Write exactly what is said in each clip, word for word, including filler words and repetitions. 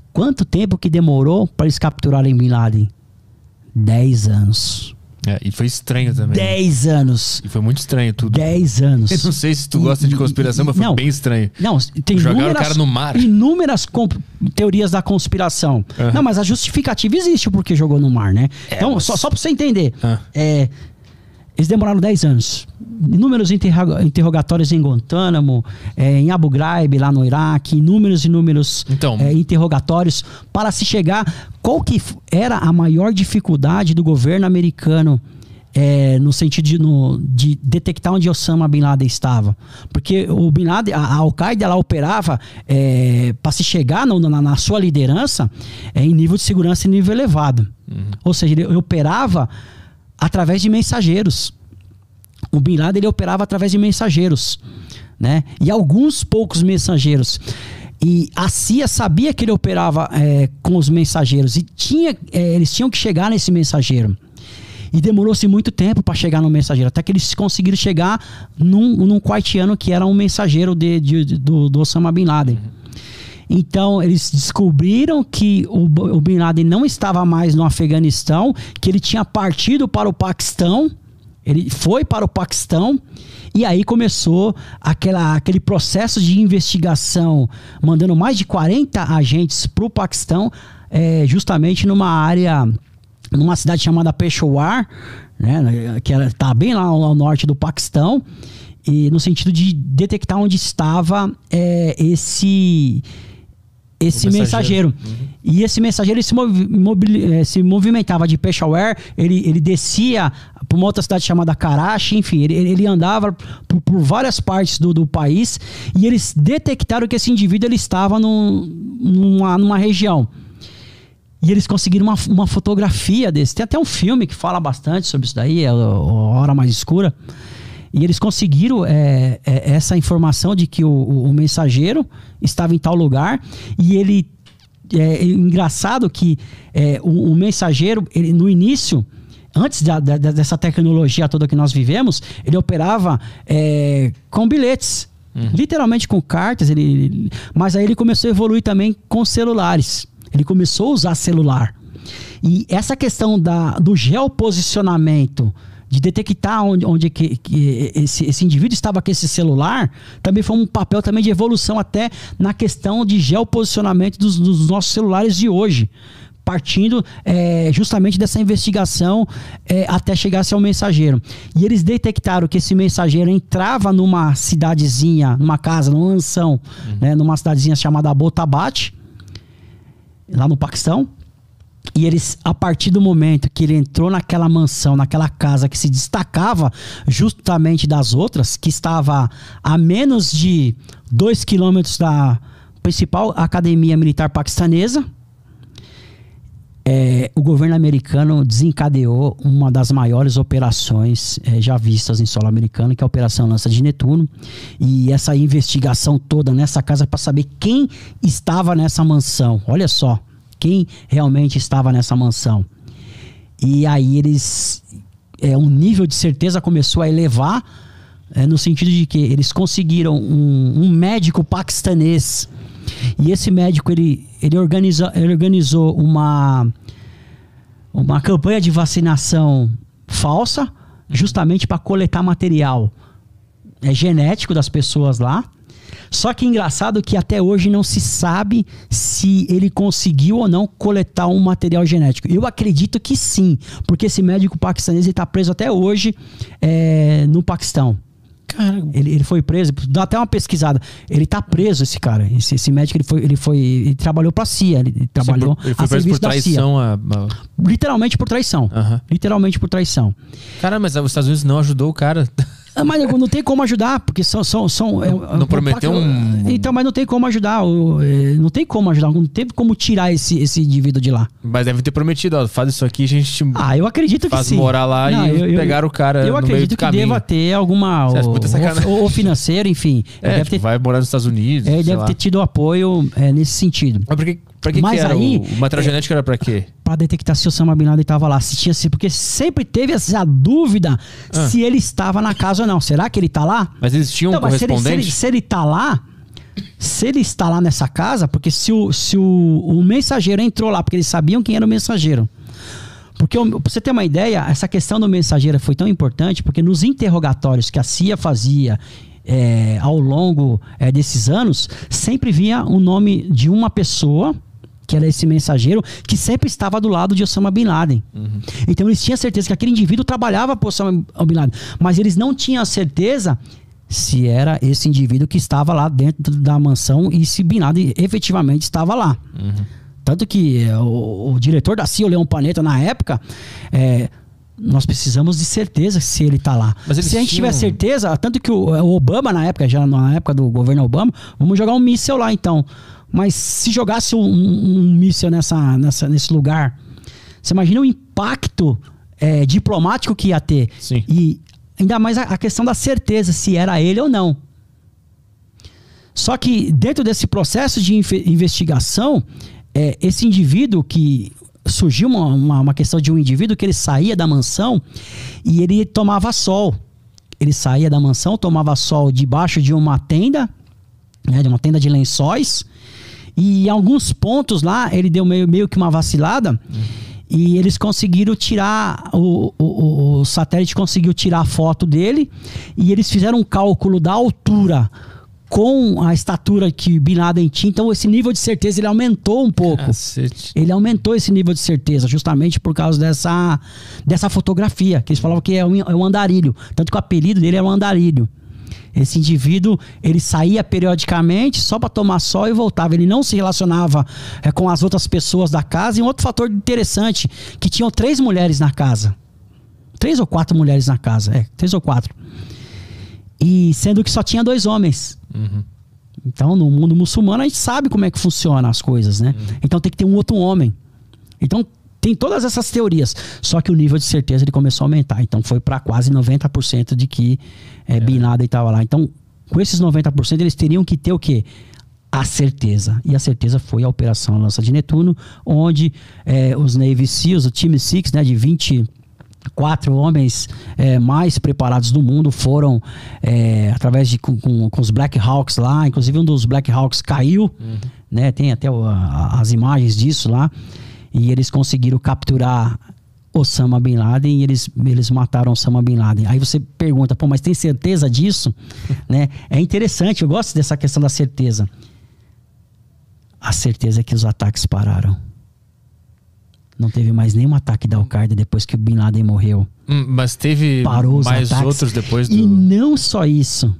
Quanto tempo que demorou para eles capturarem Bin Laden? Dez anos. É, e foi estranho também. Dez anos. E foi muito estranho tudo. Dez anos. Eu não sei se tu gosta e, de conspiração, e, mas foi não, bem estranho. Não, tem Jogaram inúmeras, o cara no mar. Inúmeras teorias da conspiração. Uhum. Não, mas a justificativa existe porque jogou no mar, né? É, então, mas... só, só pra você entender. Ah. É, eles demoraram dez anos. Inúmeros interro interrogatórios em Guantánamo, é, em Abu Ghraib, lá no Iraque, inúmeros, inúmeros então, é, interrogatórios para se chegar... Qual que era a maior dificuldade do governo americano é, no sentido de, no, de detectar onde Osama Bin Laden estava? Porque o Bin Laden, a, a Al-Qaeda, ela operava é, para se chegar no, na, na sua liderança é, em nível de segurança em nível elevado. Uhum. Ou seja, ele, ele operava através de mensageiros. O Bin Laden, ele operava através de mensageiros, né? E alguns poucos mensageiros. E a C I A sabia que ele operava é, com os mensageiros e tinha, é, eles tinham que chegar nesse mensageiro. E demorou-se muito tempo para chegar no mensageiro, até que eles conseguiram chegar num, num quartiano que era um mensageiro de, de, de, do, do Osama Bin Laden. Uhum. Então eles descobriram que o, o Bin Laden não estava mais no Afeganistão, que ele tinha partido para o Paquistão. Ele foi para o Paquistão e aí começou aquela, aquele processo de investigação, mandando mais de quarenta agentes para o Paquistão, é, justamente numa área, numa cidade chamada Peshawar, né, que está bem lá ao norte do Paquistão, e no sentido de detectar onde estava é, esse... esse mensageiro. mensageiro. Uhum. E esse mensageiro ele se, movi se movimentava de Peshawar, ele, ele descia para uma outra cidade chamada Karachi, enfim, ele, ele andava por, por várias partes do, do país e eles detectaram que esse indivíduo ele estava num, numa, numa região. E eles conseguiram uma, uma fotografia desse. Tem até um filme que fala bastante sobre isso daí, é a Hora Mais Escura. E eles conseguiram é, é, essa informação de que o, o, o mensageiro estava em tal lugar. E ele... É, é engraçado que é, o, o mensageiro, ele, no início, antes da, da, dessa tecnologia toda que nós vivemos, ele operava é, com bilhetes. Uhum. Literalmente com cartas. Ele, ele, mas aí ele começou a evoluir também com celulares. Ele começou a usar celular. E essa questão da, do geoposicionamento, de detectar onde, onde que, que esse, esse indivíduo estava com esse celular, também foi um papel também de evolução até na questão de geoposicionamento dos, dos nossos celulares de hoje, partindo é, justamente dessa investigação é, até chegar-se ao mensageiro. E eles detectaram que esse mensageiro entrava numa cidadezinha, numa casa, numa mansão, uhum. né, numa cidadezinha chamada Abbottabad, lá no Paquistão. E eles, a partir do momento que ele entrou naquela mansão, naquela casa que se destacava justamente das outras, que estava a menos de dois quilômetros da principal academia militar paquistanesa, é, o governo americano desencadeou uma das maiores operações é, já vistas em solo americano, que é a Operação Lança de Netuno. E essa investigação toda nessa casa para saber quem estava nessa mansão. Olha só. Quem realmente estava nessa mansão. E aí eles... É, um nível de certeza começou a elevar, é, no sentido de que eles conseguiram um, um médico paquistanês. E esse médico, ele, ele, organiza, ele organizou uma, uma campanha de vacinação falsa, justamente para coletar material é, genético das pessoas lá. Só que engraçado que até hoje não se sabe se ele conseguiu ou não coletar um material genético. Eu acredito que sim, porque esse médico paquistanês está preso até hoje é, no Paquistão. Cara, ele, ele foi preso, dá até uma pesquisada. Ele tá preso, esse cara. Esse, esse médico, ele foi, ele foi, ele trabalhou pra C I A. Ele, ele trabalhou ele foi a preso serviço por traição da C I A. A, a... Literalmente por traição. Uhum. Literalmente por traição. Cara, mas os Estados Unidos não ajudou o cara. Mas não tem como ajudar, porque são... são, são não, não prometeu um... Então, mas não tem como ajudar. Não tem como ajudar. Não teve como tirar esse, esse indivíduo de lá. Mas deve ter prometido, ó, faz isso aqui, a gente te ah, eu acredito faz que sim. morar lá não, e eu, pegar o cara eu no meio do caminho. Eu acredito que deva ter alguma... Ou, ou financeiro, enfim. É, deve tipo, ter, vai morar nos Estados Unidos. É, ele deve lá. ter tido apoio é, nesse sentido. Mas por que, pra que, Mas que era aí, o, o material é, genético era pra quê? Pra detectar se o Osama Bin Laden estava lá. Se tinha, porque sempre teve essa dúvida ah. se ele estava na casa ou não. Será que ele tá lá? Mas eles tinham um então, correspondente? Se ele, se, ele, se ele tá lá, se ele está lá nessa casa, porque se o, se o, o mensageiro entrou lá, porque eles sabiam quem era o mensageiro. Porque, pra você ter uma ideia, essa questão do mensageiro foi tão importante, porque nos interrogatórios que a C I A fazia é, ao longo é, desses anos, sempre vinha o nome de uma pessoa, que era esse mensageiro, que sempre estava do lado de Osama Bin Laden. Uhum. Então eles tinham certeza que aquele indivíduo trabalhava para Osama Bin Laden, mas eles não tinham certeza se era esse indivíduo que estava lá dentro da mansão e se Bin Laden efetivamente estava lá. Uhum. Tanto que é, o, o diretor da C I A, o Leon Panetta, na época, é, nós precisamos de certeza se ele está lá. Mas se a gente tinham... tiver certeza, tanto que o, o Obama, na época, já na época do governo Obama, vamos jogar um míssil lá então. Mas se jogasse um, um, um míssil nessa, nessa, nesse lugar, você imagina o impacto é, diplomático que ia ter. Sim. E ainda mais a, a questão da certeza, se era ele ou não. Só que dentro desse processo de investigação, é, esse indivíduo que... Surgiu uma, uma, uma questão de um indivíduo que ele saía da mansão e ele tomava sol. Ele saía da mansão, tomava sol debaixo de uma tenda, né, de uma tenda de lençóis. E em alguns pontos lá, ele deu meio, meio que uma vacilada. Uhum. E eles conseguiram tirar, o, o, o satélite conseguiu tirar a foto dele. E eles fizeram um cálculo da altura com a estatura que Bin Laden tinha. Então esse nível de certeza ele aumentou um pouco. Cacete. Ele aumentou esse nível de certeza justamente por causa dessa, dessa fotografia, que eles falavam que é um, é um andarilho. Tanto que o apelido dele era um andarilho. Esse indivíduo, ele saía periodicamente só para tomar sol e voltava. Ele não se relacionava é, com as outras pessoas da casa. E um outro fator interessante, que tinham três mulheres na casa. Três ou quatro mulheres na casa. É, três ou quatro. E sendo que só tinha dois homens. Uhum. Então, no mundo muçulmano, a gente sabe como é que funcionam as coisas, né? Uhum. Então tem que ter um outro homem. Então, tem todas essas teorias. Só que o nível de certeza ele começou a aumentar. Então, foi para quase noventa por cento de que é, é. Bin Laden estava lá. Então, com esses noventa por cento, eles teriam que ter o quê? A certeza. E a certeza foi a Operação Lança de Netuno, onde é, os Navy SEALs, o Team Six, né, de vinte quatro homens é, mais preparados do mundo foram é, através de com, com, com os Black Hawks lá, inclusive um dos Black Hawks caiu, uhum. né? Tem até o, a, as imagens disso lá, e eles conseguiram capturar Osama Bin Laden e eles, eles mataram Osama Bin Laden. Aí você pergunta, pô, mas tem certeza disso? Né? É interessante, eu gosto dessa questão da certeza. A certeza é que os ataques pararam. Não teve mais nenhum ataque da Al-Qaeda depois que o Bin Laden morreu. Hum, mas teve Parou mais ataques. outros depois do... E não só isso.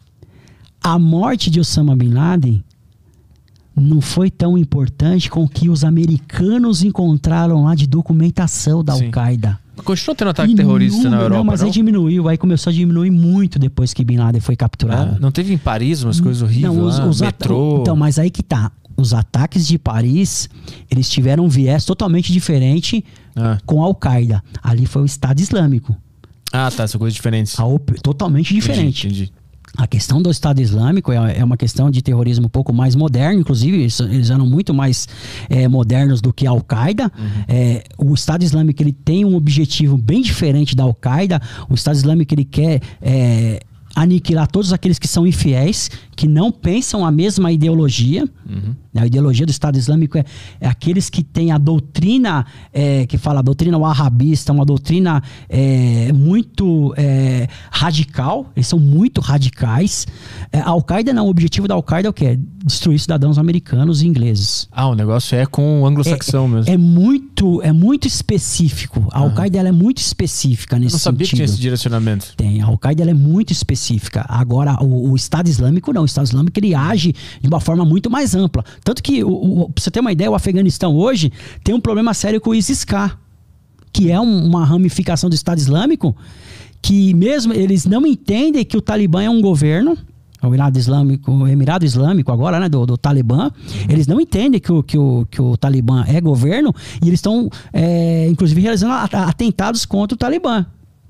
A morte de Osama Bin Laden não foi tão importante com o que os americanos encontraram lá de documentação da Al-Qaeda. Continuou tendo ataque terrorista na Europa, não? Mas não? aí diminuiu. Aí começou a diminuir muito depois que Bin Laden foi capturado. Ah, não teve em Paris umas coisas horríveis não, os, lá, os metrô... Então, mas aí que tá. Os ataques de Paris, eles tiveram um viés totalmente diferente ah. com a Al-Qaeda. Ali foi o Estado Islâmico. Ah, tá. São coisas diferentes. A op... Totalmente diferente. Entendi, entendi. A questão do Estado Islâmico é, é uma questão de terrorismo um pouco mais moderno, inclusive eles, eles eram muito mais é, modernos do que a Al-Qaeda. Uhum. É, o Estado Islâmico ele tem um objetivo bem diferente da Al-Qaeda. O Estado Islâmico ele quer é, aniquilar todos aqueles que são infiéis, que não pensam a mesma ideologia. Uhum. A ideologia do Estado Islâmico é, é aqueles que têm a doutrina, é, que fala a doutrina wahhabista, uma doutrina é, muito é, radical. Eles são muito radicais. É, a Al-Qaeda não, o objetivo da Al-Qaeda é o quê? Destruir cidadãos americanos e ingleses. Ah, o negócio é com o anglo-saxão é, mesmo. É muito, é muito específico. A Al-Qaeda ela é muito específica nesse sentido. Eu não sabia sentido. que tinha esse direcionamento. Tem, a Al-Qaeda ela é muito específica. Agora, o, o Estado Islâmico não. O Estado Islâmico ele age de uma forma muito mais ampla. Tanto que, o, o, pra você ter uma ideia, o Afeganistão hoje tem um problema sério com o ISIS-K, que é um, uma ramificação do Estado Islâmico, que mesmo eles não entendem que o Talibã é um governo, o Emirado Islâmico, o Emirado Islâmico agora, né, do, do Talibã, eles não entendem que o, que, o, que o Talibã é governo e eles estão, é, inclusive, realizando atentados contra o Talibã.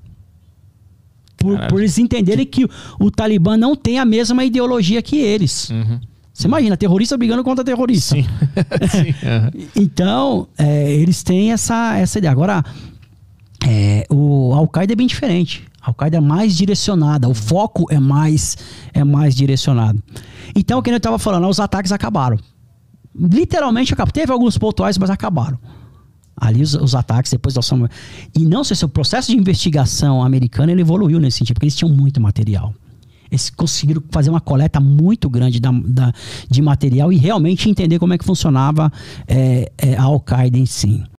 Por, por eles entenderem que o, o Talibã não tem a mesma ideologia que eles. Uhum. Você imagina, terrorista brigando contra terrorista. Sim. Sim. Uhum. Então, é, eles têm essa, essa ideia. Agora, é, o Al-Qaeda é bem diferente. A Al-Qaeda é mais direcionada, o foco é mais, é mais direcionado. Então, como eu estava falando, os ataques acabaram. Literalmente acabaram. Teve alguns pontuais, mas acabaram. Ali os, os ataques, depois da ação... E não sei se o processo de investigação americano ele evoluiu nesse sentido, porque eles tinham muito material. Eles conseguiram fazer uma coleta muito grande da, da, de material e realmente entender como é que funcionava é, é, a Al-Qaeda em si.